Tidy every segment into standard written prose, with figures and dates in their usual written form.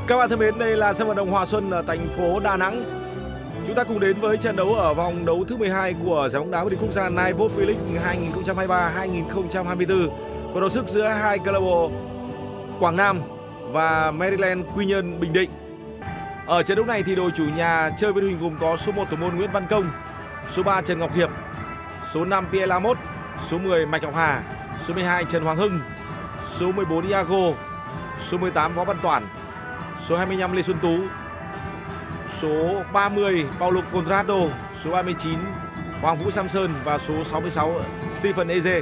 Các bạn thân mến, đây là sân vận động Hòa Xuân ở thành phố Đà Nẵng. Chúng ta cùng đến với trận đấu ở vòng đấu thứ 12 của giải bóng đá vô địch quốc gia Nike V-League 2023-2024. Cuộc đấu sức giữa hai câu lạc bộ Quảng Nam và Maryland Quy Nhơn Bình Định. Ở trận đấu này thì đội chủ nhà chơi với đội hình gồm có số 1 thủ môn Nguyễn Văn Công, số 3 Trần Ngọc Hiệp, số 5 Pierre Lamot, số 10 Mạch Ngọc Hà, số 12 Trần Hoàng Hưng, số 14 Iago, số 18 Võ Văn Toản, số 25 Lê Xuân Tú, số 30 Paulo Conrado, số 39 Hoàng Vũ Samson và số 66 Stephen Eze.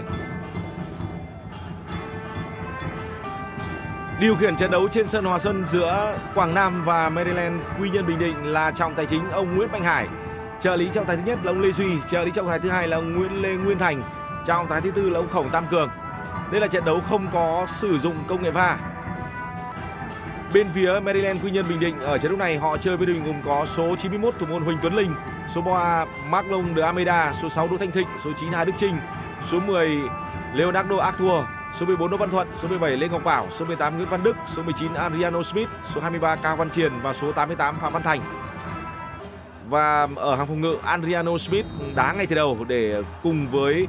Điều khiển trận đấu trên sân Hòa Xuân giữa Quảng Nam và Maryland Quy Nhơn Bình Định là trọng tài chính ông Nguyễn Mạnh Hải, trợ lý trọng tài thứ nhất là ông Lê Duy, trợ lý trọng tài thứ hai là ông Nguyễn Lê Nguyên Thành, trọng tài thứ tư là ông Khổng Tam Cường. Đây là trận đấu không có sử dụng công nghệ VAR. Bên phía Maryland Quy Nhơn Bình Định ở trận đấu này họ chơi với đội hình gồm có số 91 thủ môn Huỳnh Tuấn Linh, số 3 Marlon de Almeida, số 6 Đỗ Thanh Thịnh, số 9 Hà Đức Trinh, số 10 Leonardo Arthur, số 14 Đỗ Văn Thuận, số 17 Lê Ngọc Bảo, số 18 Nguyễn Văn Đức, số 19 Adriano Smith, số 23 Cao Văn Triền và số 88 Phạm Văn Thành. Và ở hàng phòng ngự, Adriano Smith đá ngay từ đầu để cùng với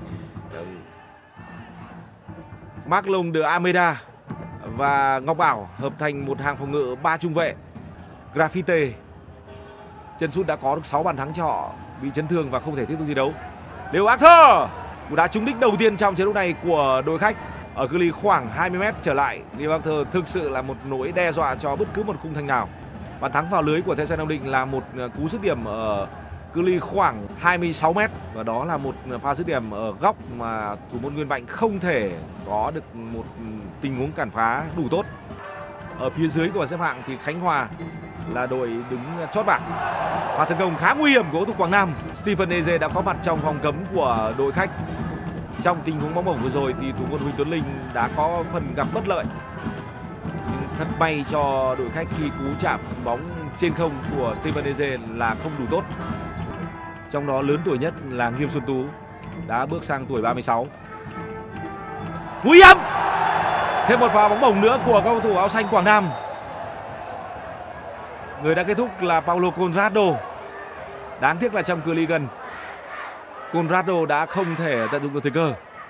Marlon de Almeida và Ngọc Bảo hợp thành một hàng phòng ngự 3 trung vệ. Graffite chân sút đã có được 6 bàn thắng cho họ, bị chấn thương và không thể tiếp tục thi đấu. Leo Arthur cú đá trúng đích đầu tiên trong trận đấu này của đội khách ở cự ly khoảng 20m trở lại. Leo Arthur thực sự là một nỗi đe dọa cho bất cứ một khung thành nào. Bàn thắng vào lưới của Thanh Xuân Nam Định là một cú dứt điểm ở cự ly khoảng 26m và đó là một pha dứt điểm ở góc mà thủ môn Nguyên Mạnh không thể có được một tình huống cản phá đủ tốt. Ở phía dưới của bảng xếp hạng thì Khánh Hòa là đội đứng chót bảng. Và tấn công khá nguy hiểm của cầu thủ Quảng Nam, Stephen Eze đã có mặt trong vòng cấm của đội khách. Trong tình huống bóng bổng vừa rồi thì thủ môn Huỳnh Tuấn Linh đã có phần gặp bất lợi. Nhưng thật may cho đội khách khi cú chạm bóng trên không của Stephen Eze là không đủ tốt. Trong đó lớn tuổi nhất là Nghiêm Xuân Tú đã bước sang tuổi 36. Nguy hiểm! Thêm một pha bóng bổng nữa của cầu thủ áo xanh Quảng Nam. Người đã kết thúc là Paulo Conrado. Đáng tiếc là trong cự ly gần, Conrado đã không thể tận dụng được thời cơ.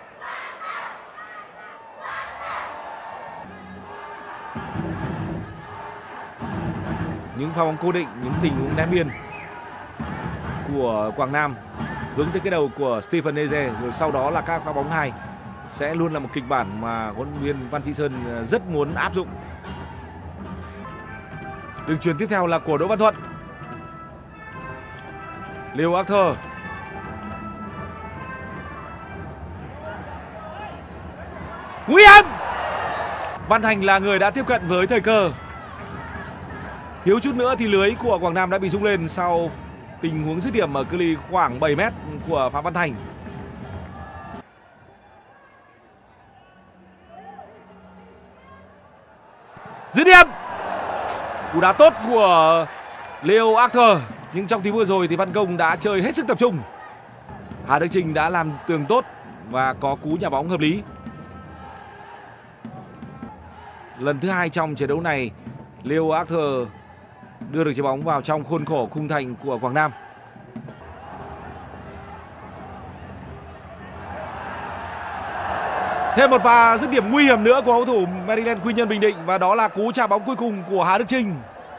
Những pha bóng cố định, những tình huống ném biên của Quảng Nam hướng tới cái đầu của Stephen Eze, rồi sau đó là các pha bóng hai sẽ luôn là một kịch bản mà huấn luyện viên Văn Sĩ Sơn rất muốn áp dụng. Đường chuyền tiếp theo là của Đỗ Văn Thuận. Leo Arthur. Nguy hiểm! Văn Thành là người đã tiếp cận với thời cơ. Thiếu chút nữa thì lưới của Quảng Nam đã bị rung lên sau tình huống dứt điểm ở cự ly khoảng 7m của Phạm Văn Thành. Dứt điểm. Cú đá tốt của Leo Arthur, nhưng trong tiếng vừa rồi thì Văn Công đã chơi hết sức tập trung. Hà Đức Trinh đã làm tường tốt và có cú nhả bóng hợp lý. Lần thứ hai trong trận đấu này, Leo Arthur đưa được trái bóng vào trong khuôn khổ khung thành của Quảng Nam. Thêm một pha dứt điểm nguy hiểm nữa của cầu thủ Maryland Quy Nhơn Bình Định và đó là cú chạm bóng cuối cùng của Hà Đức Trinh.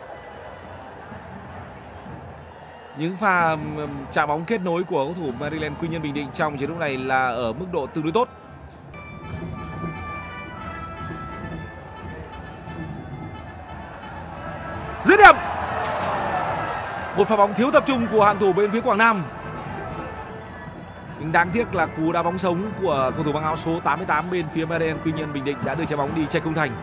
Những pha chạm bóng kết nối của cầu thủ Maryland Quy Nhơn Bình Định trong trận đấu này là ở mức độ tương đối tốt. Dứt điểm. Một pha bóng thiếu tập trung của hàng thủ bên phía Quảng Nam. Nhưng đáng tiếc là cú đá bóng sống của cầu thủ mang áo số 88 bên phía Maryland Quy Nhơn Bình Định đã đưa trái bóng đi chạy khung thành.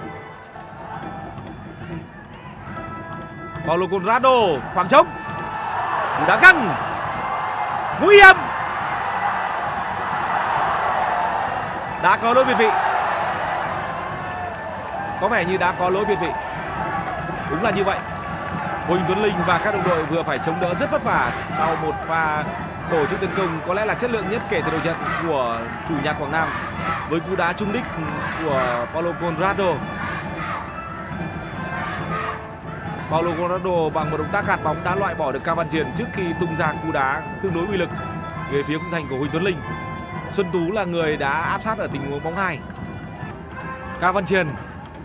Paulo Conrado, khoảng trống. Cú đá căng. Nguy hiểm. Đã có lỗi việt vị. Có vẻ như đã có lỗi việt vị. Đúng là như vậy. Huỳnh Tuấn Linh và các đồng đội vừa phải chống đỡ rất vất vả sau một pha tổ chức tấn công có lẽ là chất lượng nhất kể từ đầu trận của chủ nhà Quảng Nam với cú đá trúng đích của Paulo Conrado. Paulo Conrado bằng một động tác gạt bóng đã loại bỏ được Cao Văn Triền trước khi tung ra cú đá tương đối uy lực về phía khung thành của Huỳnh Tuấn Linh. Xuân Tú là người đã áp sát ở tình huống bóng 2. Cao Văn Triền,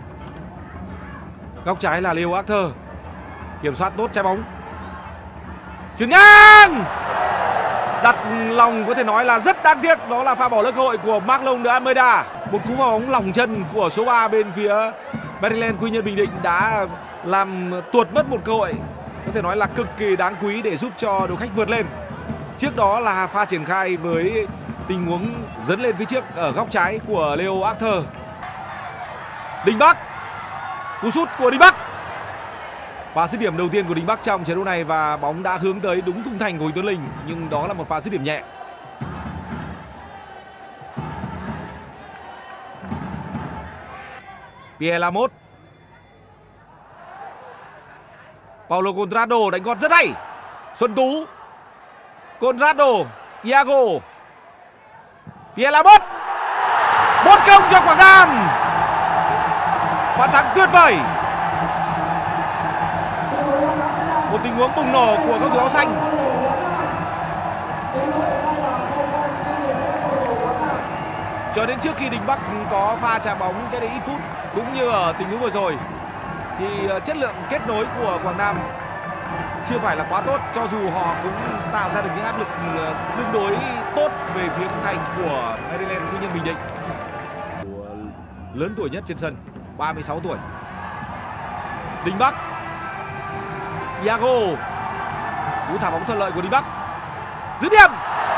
góc trái là Leo Arthur, kiểm soát tốt trái bóng, chuyền ngang, đặt lòng có thể nói là rất đáng tiếc, đó là pha bỏ lỡ cơ hội của Marlon de Almeida. Một cú vào bóng lòng chân của số 3 bên phía Maryland Quy Nhơn Bình Định đã làm tuột mất một cơ hội có thể nói là cực kỳ đáng quý để giúp cho đội khách vượt lên. Trước đó là pha triển khai với tình huống dẫn lên phía trước ở góc trái của Leo Arthur. Đình Bắc, cú sút của Đình Bắc, pha dứt điểm đầu tiên của Đình Bắc trong trận đấu này và bóng đã hướng tới đúng khung thành của Huỳnh Tuấn Linh, nhưng đó là một pha dứt điểm nhẹ. Pierre Lamothe, Paulo Conrado đánh gọn rất hay. Xuân Tú, Conrado, Iago, Pierre Lamothe, 1-0 cho Quảng Nam. Bàn thắng tuyệt vời. Một tình huống bùng nổ của cầu thủ áo xanh. Cho đến trước khi Đình Bắc có pha chạm bóng cái đấy ít phút, cũng như ở tình huống vừa rồi, thì chất lượng kết nối của Quảng Nam chưa phải là quá tốt, cho dù họ cũng tạo ra được những áp lực tương đối tốt về phía khung thành của Maryland Quy Nhơn Bình Định. Lớn tuổi nhất trên sân, 36 tuổi. Đình Bắc, Iago, cú thả bóng thuận lợi của Đình Bắc, dứt điểm.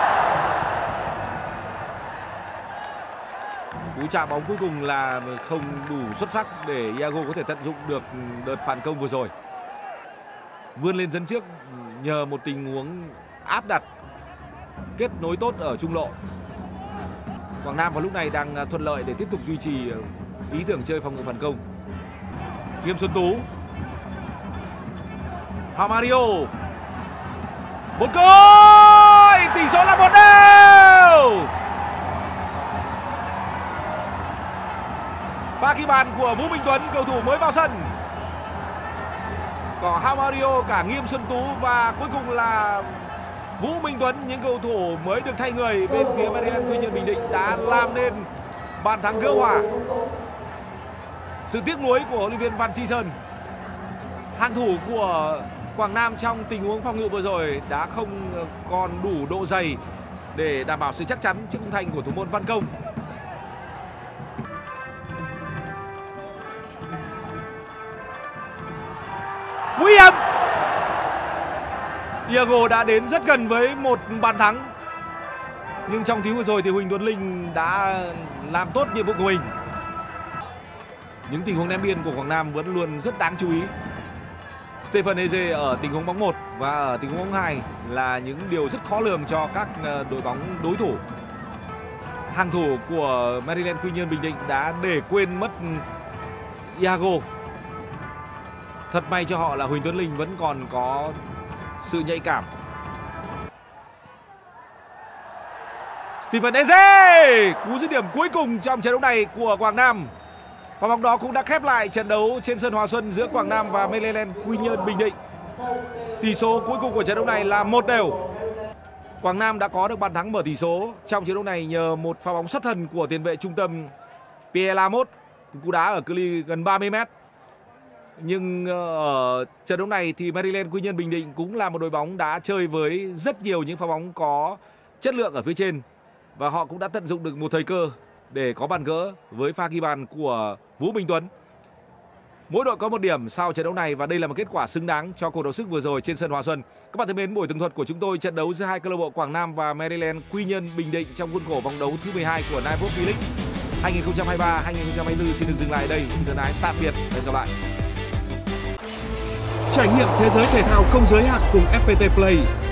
Cú chạm bóng cuối cùng là không đủ xuất sắc để Iago có thể tận dụng được đợt phản công vừa rồi. Vươn lên dẫn trước nhờ một tình huống áp đặt, kết nối tốt ở trung lộ. Quảng Nam vào lúc này đang thuận lợi để tiếp tục duy trì ý tưởng chơi phòng ngự phản công. Nghiêm Xuân Tú, Mario, một cơ hội, tỷ số là 1-0. Pha ghi bàn của Vũ Minh Tuấn, cầu thủ mới vào sân. Có Mario, cả Nghiêm Xuân Tú và cuối cùng là Vũ Minh Tuấn, những cầu thủ mới được thay người bên phía Maryland Quy Nhơn Bình Định đã làm nên bàn thắng gỡ hòa. Sự tiếc nuối của huấn luyện viên Văn Chi Sơn. Hàng thủ của Quảng Nam trong tình huống phòng ngự vừa rồi đã không còn đủ độ dày để đảm bảo sự chắc chắn trước khung thành của thủ môn Văn Công. Nguy hiểm. Iago đã đến rất gần với một bàn thắng, nhưng trong tiếng vừa rồi thì Huỳnh Tuấn Linh đã làm tốt nhiệm vụ của mình. Những tình huống ném biên của Quảng Nam vẫn luôn rất đáng chú ý. Stephen Eze ở tình huống bóng 1 và ở tình huống bóng 2 là những điều rất khó lường cho các đội bóng đối thủ. Hàng thủ của Maryland Quy Nhơn Bình Định đã để quên mất Iago. Thật may cho họ là Huỳnh Tuấn Linh vẫn còn có sự nhạy cảm. Stephen Eze, cú dứt điểm cuối cùng trong trận đấu này của Quảng Nam. Và bóng đó cũng đã khép lại trận đấu trên sân Hòa Xuân giữa Quảng Nam và Maryland Quy Nhơn Bình Định. Tỷ số cuối cùng của trận đấu này là 1-1. Quảng Nam đã có được bàn thắng mở tỷ số trong trận đấu này nhờ một pha bóng xuất thần của tiền vệ trung tâm Pierre Lamothe, cú đá ở cự ly gần 30 m. Nhưng ở trận đấu này thì Maryland Quy Nhơn Bình Định cũng là một đội bóng đã chơi với rất nhiều những pha bóng có chất lượng ở phía trên, và họ cũng đã tận dụng được một thời cơ để có bàn gỡ với pha ghi bàn của Vũ Minh Tuấn. Mỗi đội có một điểm sau trận đấu này và đây là một kết quả xứng đáng cho cuộc đấu sức vừa rồi trên sân Hòa Xuân. Các bạn thân mến, buổi tường thuật của chúng tôi trận đấu giữa hai câu lạc bộ Quảng Nam và Maryland Quy Nhơn Bình Định trong khuôn khổ vòng đấu thứ 12 của Nine Vote V-League 2023-2024 xin được dừng lại đây. Xin thân ái tạm biệt và hẹn gặp lại. Trải nghiệm thế giới thể thao không giới hạn cùng FPT Play.